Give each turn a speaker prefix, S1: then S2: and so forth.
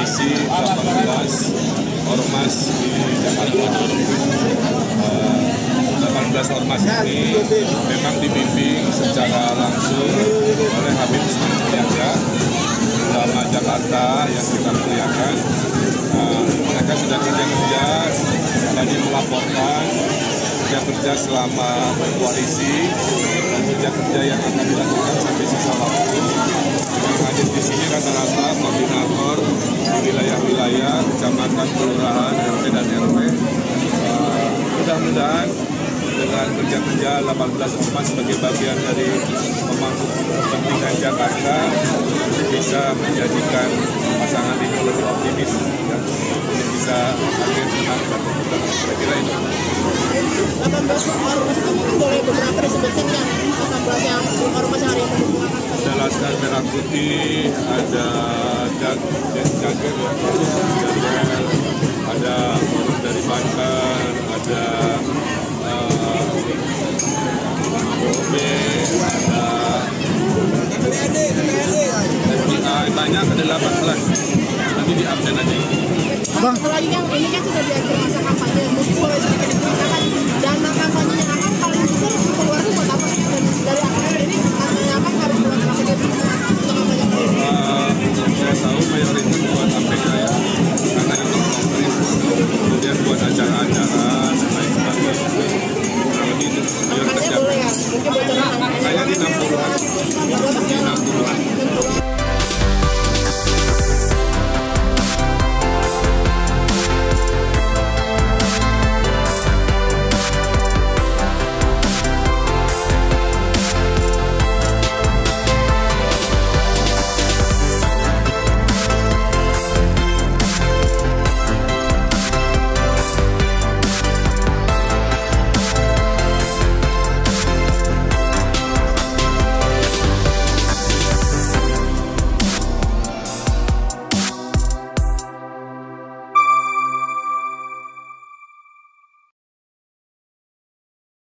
S1: komisi 18 Ormas di Jakarta. 18 ormas ini memang dibimbing secara langsung oleh Habib Usman Setiaga, ulama Jakarta yang kita muliakan. Mereka sudah kerja-kerja, tadi melaporkan kerja-kerja selama berkoalisi dan kerja-kerja yang akan dilakukan sampai sisa waktu. Yang hadir di sini rata-rata koordinator di wilayah-wilayah, kecamatan, kelurahan, RT dan RW. Mudah-mudahan dengan kerja-kerja 18 ormas sebagai bagian dari pemangku kepentingan Jakarta bisa menjadikan pasangan ini lebih optimis dan bisa akhir menang satu putaran. Kira-kira itu.
S2: 18 ormas ini boleh beberapa disebutkan ya, 18 yang ormas yang hari ini mendukung.
S1: Jelaskan Merah Putih, ada Jager, ada orang dari Banten, ada banyak, ada 18. Nanti di absen aja.
S2: Bang, kalau ini kan sudah di akhir masa kampanye, mungkin boleh sedikit diceritakan dana kampanye